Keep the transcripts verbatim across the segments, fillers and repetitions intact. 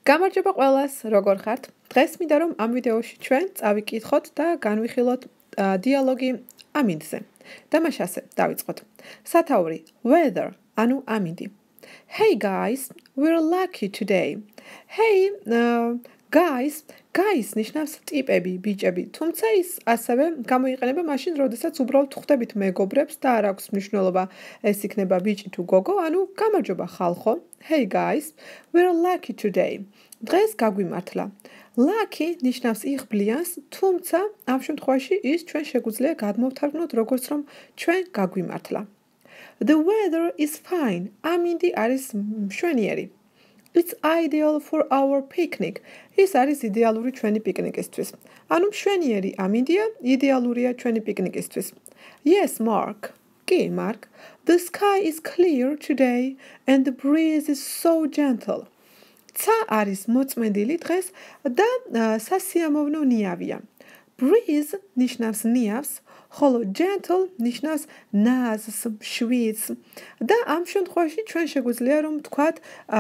გამარჯობა ყველას, როგორ ხართ? დღეს მინდა რომ ამ ვიდეოში ჩვენ წავიკითხოთ და განვიხილოთ ა, დიალოგი ამინდზე. დამაშ ასე, დავიწყოთ. სათაური weather, ანუ ამინდი. Hey guys, we're lucky today. Hey uh, guys, guys ნიშნავს ტიპები, ბიჭები. თუმცა ის ასევე გამოიყენება მაშინ, როდესაც უბრალოდ ხვდებით მეგობრებს და არ აქვს მნიშვნელობა ეს იქნება ბიჭი თუ გოგო, ანუ გამარჯობა ხალხო. Hey guys, we're lucky today. დღეს გაგვიმართლა. Lucky ნიშნავს იღბლიანს, თუმცა ამ შემთხვევაში ის ჩვენ შეგვიძლია გადმოვთარგმნოთ როგორც რომ ჩვენ გაგვიმართლა. The weather is fine. ამინდი არის მშვენიერი. It's ideal for our picnic. ის არის იდეალური ჩვენი პიკნიკისთვის. ანუ მშვენიერი ამინდია, იდეალურია ჩვენი პიკნიკისთვის. Yes, Mark. კი, Mark. The sky is clear today and the breeze is so gentle. ცა არის მოწმენდილი დღეს და სასიამოვნო ნიავია. Breeze ნიშნავს ნიავს, ხოლო gentle ნიშნავს ნაზს, მშვიდს. და ამ შემთხვევაში ჩვენ შეგვიძლია რომ ვთქვათ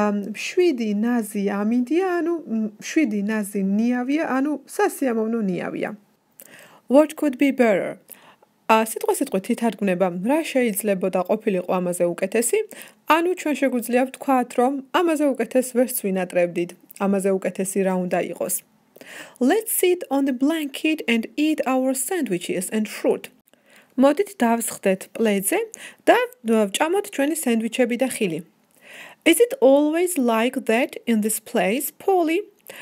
მშვიდი ნაზი ამინდია, ანუ მშვიდი ნაზი ნიავია, ანუ სასიამოვნო ნიავია. What could be better? სიტყვა სიტყვით ითარგმნება რა შეიძლებოდა ყოფილიყო ამაზე უკეთესი, ანუ ჩვენ შეგვიძლია ვთქვათ რომ ამაზე უკეთეს ვერც ვინატრებდით, ამაზე უკეთესი რა უნდა იყოს. Let's sit on the blanket and eat our sandwiches and fruit. მოდით დავსხდეთ პლედზე და ვჭამოთ ჩვენი სენდვიჩები და ხილი. Is it always like that in this place, Polly?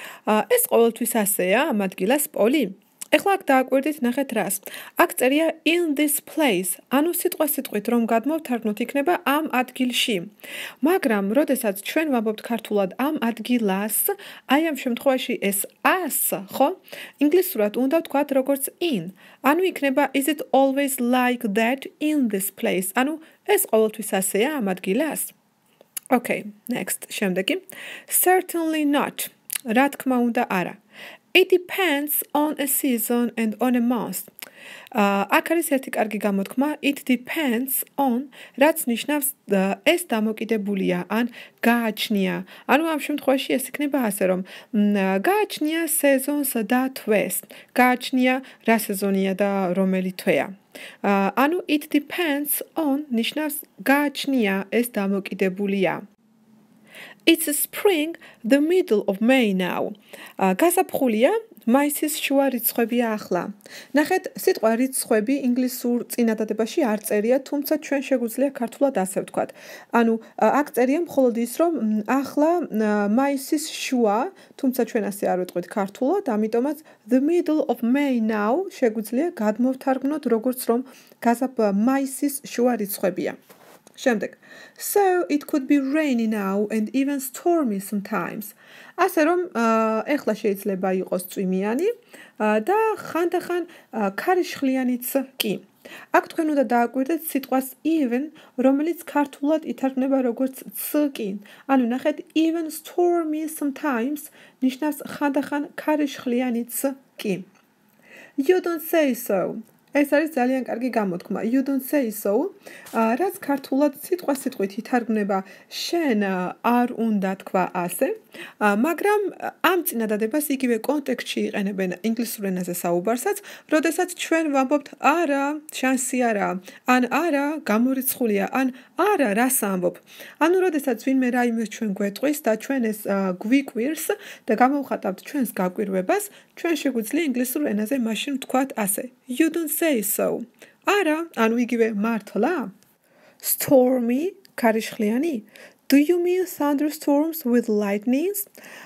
ეს ყოველთვის ასეა ამ ადგილას, პოლი? ეხლა აქ დააკვირდით ნახეთ რას. აქ წერია in this place, ანუ სიტყვა სიტყვით რომ გადმოვთარგმნოთ იქნება ამ ადგილში. მაგრამ, როდესაც ჩვენ ვამბობთ ქართულად ამ ადგილას, აი ამ შემთხვევაში ეს as, ხო? ინგლისურად უნდა ვთქვათ როგორც in. ანუ იქნება is it always like that in this place? ანუ ეს ყოველთვის ასეა ამ ადგილას. Okay, next, შემდეგი. Certainly not. რა თქმა უნდა არა. It depends on a season and on a month. აქ არის ერთი კარგი გამოთქმა, it depends on, რაც ნიშნავს ეს დამოკიდებულია, ან გააჩნია. ანუ ამ შემთხვევაში ეს იქნება ასე, რომ გააჩნია სეზონს და თვეს. გააჩნია რა სეზონია და რომელი თვეა. ანუ it depends on ნიშნავს გააჩნია ეს დამოკიდებულია. It's spring, the middle of May now. გაზაფხულია, მაისის შუა რიცხვებია ახლა. ნახეთ, სიტყვა რიცხვები ინგლისურ წინადადებაში არ წერია, თუმცა ჩვენ შეგვიძლია ქართულად ასე ვთქვათ. ანუ აქ წერია მხოლოდ ის, რომ ახლა მაისის შუა, თუმცა ჩვენ ასე არ ვიტყვით ქართულად, ამიტომაც the middle of May now შეგვიძლია გადმოვთარგმნოთ როგორც რომ გაზაფ მაისის შუა რიცხვებია. შემდეგ. So it could be rainy now and even stormy sometimes. ასე რომ ეხლა შეიძლება იყოს წვიმიანი და ხანდახან ქარიშხლიანიც კი. აქ თქვენ უნდა დააკვირდეთ სიტყვას even, რომელიც ქართულად ითარგმნება როგორც ც კი. ანუ ნახეთ even stormy sometimes ნიშნავს ხანდახან ქარიშხლიანიც კი. You don't say so. ეს არის ძალიან კარგი გამოთქმა. You don't say so. რაც ქართულად სიტყვა სიტყვით ითარგმნება შენ არ უნდა თქვა ასე, მაგრამ ამ წინადადებას იგივე კონტექსტში იყენებენ ინგლისურ ენაზე საუბარსაც, როდესაც ჩვენ ვამბობთ არა, შანსი არა, ან არა, გამორიცხულია, ან არა, რას ამბობ. ანუ როდესაც ვინმე რაიმე ჩვენ გვეტყვის და ჩვენ ეს გვიკვირს და გამოვხატავთ ჩვენს გაკვირვებას, ჩვენ შეგვიძლია ინგლისურ ენაზე მაშინ ვთქვათ ასე. You don't say so. არა, ანუ იგივე მართლა? Stormy, ქარიშხლიანი. Do you mean thunderstorms with lightnings?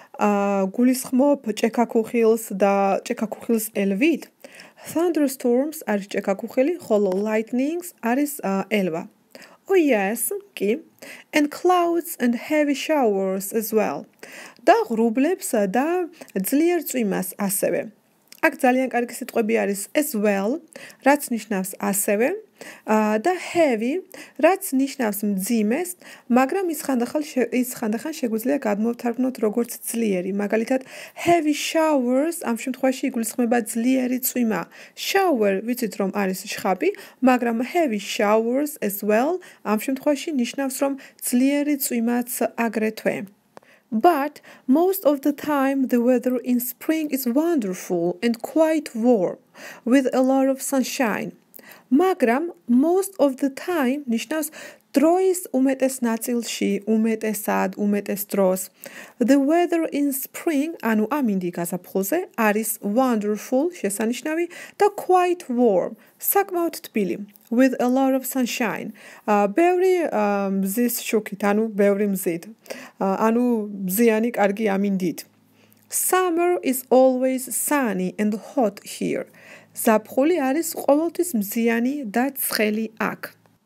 გულისხმობ ჭექაქუხილს და ჭექაქუხილს ელვით? Thunderstorms არის ჭექაქუხილი, ხოლო lightnings არის ელვა. Oh yes, კი. And clouds and heavy showers as well. და ღრუბლებს და ძლიერ წვიმას ასევე. აქ ძალიან კარგი სიტყვები არის as well, რაც ნიშნავს ასევე, და heavy, რაც ნიშნავს მძიმეს, მაგრამ ის ხანდახან ის ხანდახან შეგვიძლია გადმოვთარგმნოთ როგორც ძლიერი. მაგალითად, heavy showers ამ შემთხვევაში იგულისხმება ძლიერი წვიმა. Shower ვიცით რომ არის შხაპი, მაგრამ heavy showers as well ამ შემთხვევაში ნიშნავს რომ ძლიერი წვიმაც აგრეთვე. But most of the time, the weather in spring is wonderful and quite warm, with a lot of sunshine. მაგრამ most of the time ნიშნავს დროის უმეტეს ნაწილში, უმეტესად, უმეტეს დროს. The weather in spring, ანუ ამინდი გაზაფხულზე, არის wonderful, შესანიშნავი და quite warm, საკმაოდ თბილი. With a lot of sunshine. ბევრი მზის შუქით, ანუ ბევრი მზით. ანუ მზიანი კარგი ამინდით. Summer is always sunny and hot here. ზაფხული არის ყოველთვის მზიანი და ცხელი აქ.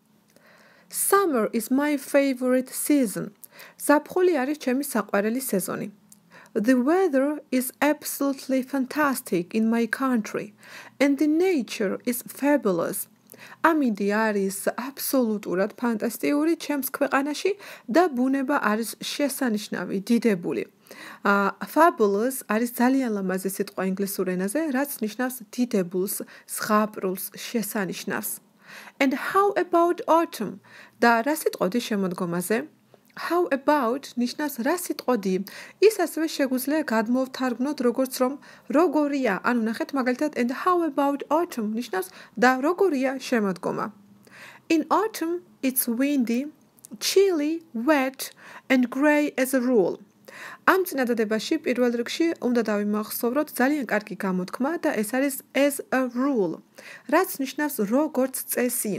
Summer is my favorite season. ზაფხული არის ჩემი საყვარელი სეზონი. The weather is absolutely fantastic in my country and the nature is fabulous. ამინდი არის აბსოლუტურად ფანტასტიკური ჩემს ქვეყანაში და ბუნება არის შესანიშნავი, დიდებული. Uh, fabulous არის ძალიან ლამაზი სიტყვა ინგლისურ ენაზე, რაც ნიშნავს დიდებულს, ზღაპრულს, შესანიშნავს. And how about autumn? და რა სიტყოდი შემოდგომაზე? How about ნიშნავს რა სიტყოდი? ის ასევე შეგვიძლია გადმოვთარგმნოთ როგორც რომ როგორია, ანუ ნახეთ მაგალითად and how about autumn ნიშნავს და როგორია შემოდგომა. In autumn it's windy, chilly, wet and grey as a rule. ამ წინადადებაში პირველ რიგში უნდა დავიმახსოვროთ ძალიან კარგი გამოთქმა და ეს არის as a rule, რაც ნიშნავს როგორც წესი.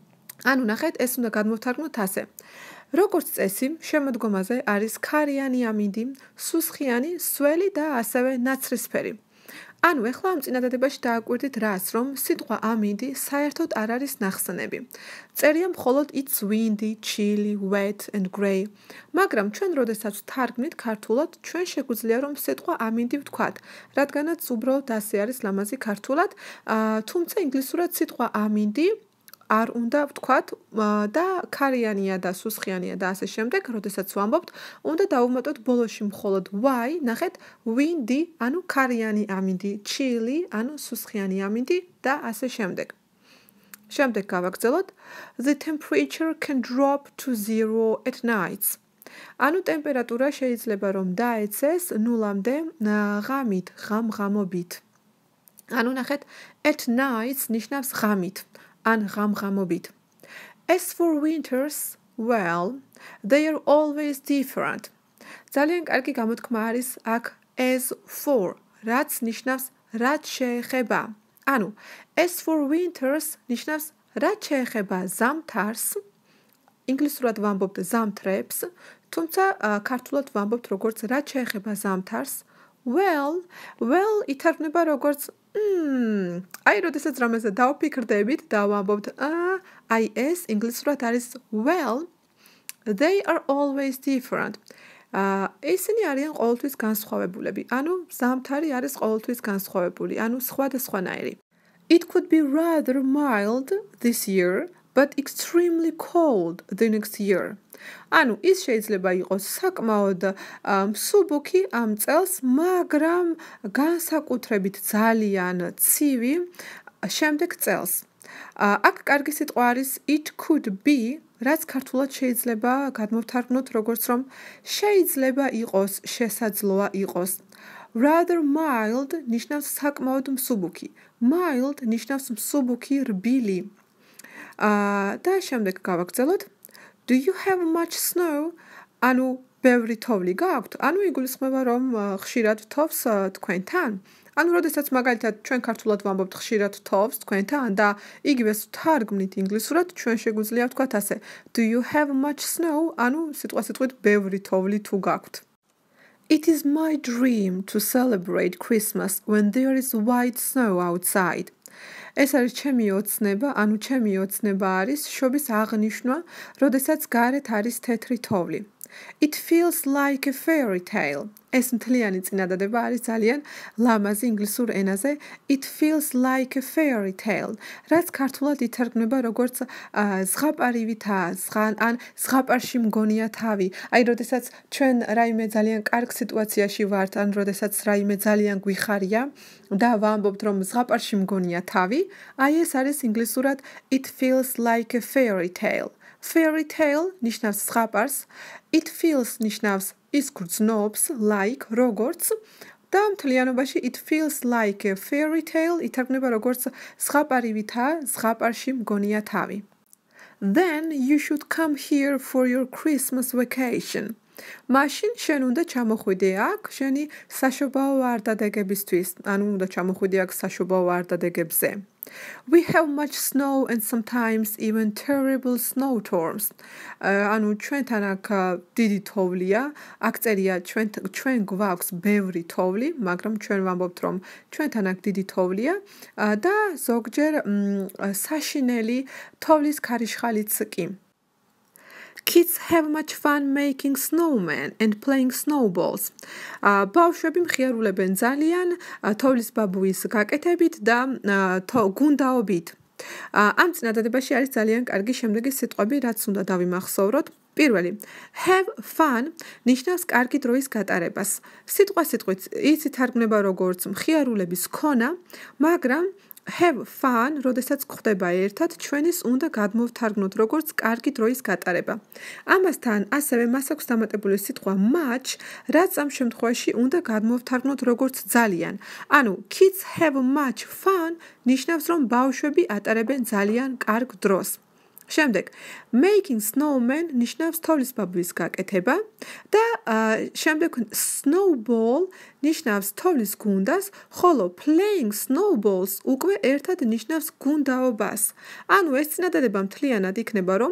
ანუ ნახეთ, ეს უნდა გადმოვთარგმნოთ ასე. როგორც წესი, შემოდგომაზე არის ქარიანი ამინდი, სუსხიანი, სველი და ასევე ნაცრისფერი. ანუ ეხლა ამ წინადადებაში დააკვირდით რას, რომ სიტყვა ამინდი საერთოდ არ არის ნახსენები. წერია მხოლოდ it's windy, chilly, wet and grey. მაგრამ ჩვენ როდესაც ვთარგმნით ქართულად, ჩვენ შეგვიძლია რომ სიტყვა ამინდი ვთქვათ, რადგანაც უბრალოდ ასე არის ლამაზი ქართულად, თუმცა ინგლისურად სიტყვა ამინდი არ უნდა ვთქვათ და ქარიანია და სუსხიანია და ასე შემდეგ, როდესაც ვამბობთ, უნდა დავუმატოთ ბოლოში მხოლოდ y, ნახეთ, windy, ანუ ქარიანი ამინდი, chilly, ანუ სუსხიანი ამინდი და ასე შემდეგ. შემდეგ გავაგრძელოთ, the temperature can drop to zero at nights. ანუ ტემპერატურა შეიძლება რომ დაეცეს ნულამდე ღამით, ღამ-ღამობით. ანუ ნახეთ, at nights ნიშნავს ღამით. ან ღამ-ღამობით. As for winters, well, they are always different. ძალიან კარგი გამოთქმა არის აქ as for, რაც ნიშნავს რაც შეეხება. ანუ as for winters ნიშნავს რაც შეეხება ზამთარს, ინგლისურად ვამბობთ ზამთრებს, თუმცა ქართულად ვამბობთ როგორც რაც შეეხება ზამთარს. Well, well ითარგმნება როგორც მმ, აი, როდესაც რამეზე დავფიქრდებით და ვამბობთ, აა, აი ეს ინგლისურად არის well, they are always different. აა, ისინი არიან ყოველთვის განსხვავებულები. ანუ ზამთარი არის ყოველთვის განსხვავებული, ანუ სხვადასხვანაირი. It could be rather mild this year, but extremely cold the next year. ანუ ის შეიძლება იყოს საკმაოდ მსუბუქი ამ წელს, მაგრამ განსაკუთრებით ძალიან ცივი შემდეგ წელს. აქ კარგი სიტყვა არის it could be, რაც ქართულად შეიძლება გადმოვთარგმნოთ როგორც რომ შეიძლება იყოს, შესაძლოა იყოს. Rather mild ნიშნავს საკმაოდ მსუბუქი. Mild ნიშნავს მსუბუქი, რბილი. და შემდეგ გავაგრძელოთ. Do you have much snow? ანუ ბევრი თოვლი გაქვთ? ანუ იგულისხმება რომ ხშირად თოვს თქვენთან? ანუ როდესაც მაგალითად ჩვენ ქართულად ვამბობთ ხშირად თოვს თქვენთან და იგივეს ვთარგმნით ინგლისურად, ჩვენ შეგვიძლია ვთქვათ ასე. Do you have much snow? ანუ სიტყვასიტყვით ბევრი თოვლი თუ გაქვთ. It is my dream to celebrate Christmas when there is white snow outside. ეს არის ჩემი ოცნება, ანუ ჩემი ოცნება არის შობის აღნიშვნა, როდესაც გარეთ არის თეთრი თოვლი. It feels like a fairy tale. ეს მთლიანი წინადადება არის ძალიან ლამაზი ინგლისურ ენაზე. It feels like a fairy tale. რაც ქართულად ითარგმნება როგორც ზღაპარივითა, ან ზღაპარში მგონია თავი. აი, როდესაც ჩვენ რაიმე ძალიან კარგ სიტუაციაში ვართ, ან როდესაც რაიმე ძალიან გვიხარია და ვამბობთ რომ ზღაპარში მგონია თავი, აი ეს არის ინგლისურად it feels like a fairy tale. fairy tale ნიშნავს ზღაპარს, it feels ნიშნავს ის გრძნობს, like როგორც და მთლიანობაში it feels like a fairy tale ითარგმნება როგორც ზღაპარივითა, ზღაპარში მგონია თავი. Then you should come here for your Christmas vacation. მაშინ შენ უნდა ჩამოხვიდე აქ შენი საშობაო ვარდადეგებისთვის, ანუ უნდა ჩამოხვიდე აქ საშობაო ვარდადეგებზე. We have much snow and sometimes even terrible snowstorms. ანუ ჩვენთან აქ დიდი თოვლია, აქ წერია ჩვენ ჩვენ გვაქვს ბევრი თოვლი, მაგრამ ჩვენ ვამბობთ რომ ჩვენთან აქ დიდი თოვლია და ზოგჯერ საშინელი თოვლის ქარიშხალიც კი. Kids have much fun making snowmen and playing snowballs. ბავშვები მხიარულებენ ძალიან თოვლის ბაბუის გაკეთებით და გუნდაობით. ამ წინადადებაში არის ძალიან კარგი შემდეგი სიტყვები, რაც უნდა დავიმახსოვროთ. პირველი, have fun ნიშნავს კარგი დროის გატარებას. სიტყვა სიტყვით ის ითარგმნება როგორც მხიარულების ქონა, მაგრამ have fun, როდესაც გვხდება ერთად, ჩვენის უნდა გადმოვთარგმნოთ როგორც კარგი დროის გატარება. ამასთან ასევე მას აქვს დამატებული სიტყვა much, რაც ამ შემთხვევაში უნდა გადმოვთარგმნოთ როგორც ძალიან. ანუ kids have much fun ნიშნავს რომ ბავშვები ატარებენ ძალიან კარგ დროს. შემდეგ, making snowmen ნიშნავს თოვლის ბაბუის გაკეთება და შემდეგ snowball ნიშნავს თოვლის გუნდას, ხოლო playing snowballs უკვე ერთად ნიშნავს გუნდაობას. ანუ ეს წინადადება მთლიანად იქნება რომ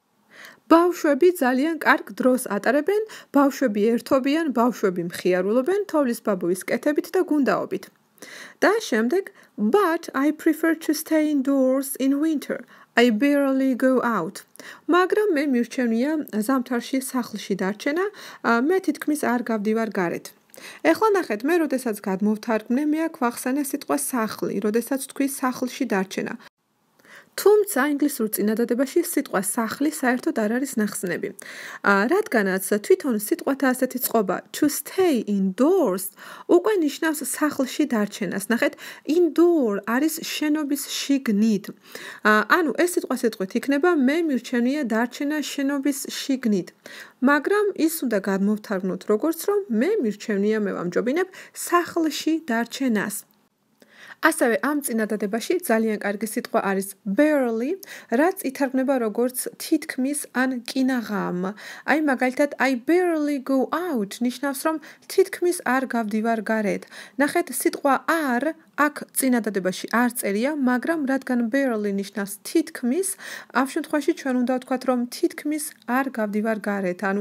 ბავშვები ძალიან კარგ დროს ატარებენ, ბავშვები ერთობიან, ბავშვები მხიარულობენ თოვლის ბაბუის კეთებით და გუნდაობით. და შემდეგ, but I prefer to stay indoors in winter. I barely go out. მაგრამ მე მირჩენია ზამთარში სახლში დარჩენა, მე თითქმის არ გავდივარ გარეთ. ეხლა ნახეთ, მე როდესაც გადმოვთარგმნე, მე აქ ვახსენე სიტყვა სახლი, როდესაც თქვი სახლში დარჩენა. თუმცა ინგლისურ წინადადებაში სიტყვა სახლი საერთოდ არ არის ნახსნები. რადგანაც თვითონ სიტყვათა ასეთი წყობა to stay indoors უკვე ნიშნავს სახლში დარჩენას. ნახეთ, indoor არის შენობის შიგნით. ანუ ეს სიტყვა სიტყვით იქნება მე მირჩენია დარჩენა შენობის შიგნით. მაგრამ ის უნდა გადმოვთარგმნოთ როგორც რომ მე მირჩენია მე ვამჯობინებ სახლში დარჩენას. ასევე ამ წინადადებაში ძალიან კარგი სიტყვა არის barely, რაც ითარგმნება როგორც თითქმის ან კინაღამ. აი მაგალითად I barely go out ნიშნავს რომ თითქმის არ გავდივარ გარეთ. ნახეთ, სიტყვა არ აქ წინადადებაში არ წერია, მაგრამ რადგან barely ნიშნავს თითქმის, ამ შემთხვევაში ჩვენ უნდა ვთქვათ რომ თითქმის არ გავდივარ გარეთ, ანუ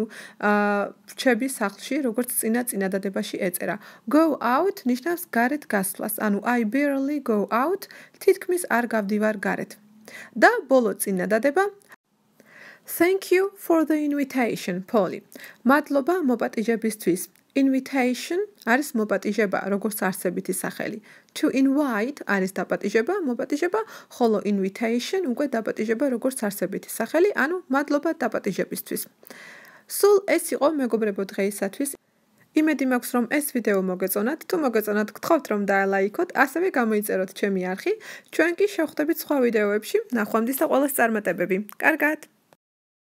რჩები სახლში, როგორც წინა წინადადებაში ეწერა. Go out ნიშნავს გარეთ გასვლას, ანუ I barely go out, თითქმის არ გავდივარ გარეთ. და ბოლო წინადადება Thank you for the invitation, Polly. მადლობა მოპატიჟებისთვის. Invitation არის მოპატიჟება, როგორც არსებითი სახელი. To invite არის დაპატიჟება, მოპატიჟება, ხოლო invitation უკვე დაპატიჟება, როგორც არსებითი სახელი, ანუ მადლობა დაპატიჟებისთვის. სულ ეს იყო მეგობრებო დღეისათვის. იმედი მაქვს რომ ეს ვიდეო მოგეწონათ, თუ მოგეწონათ გთხოვთ რომ დაალაიქოთ, ასევე გამოიწეროთ ჩემი არხი. ჩვენ კი შევხვდებით სხვა ვიდეოებში. ნახვამდის და ყველას წარმატებები. კარგად!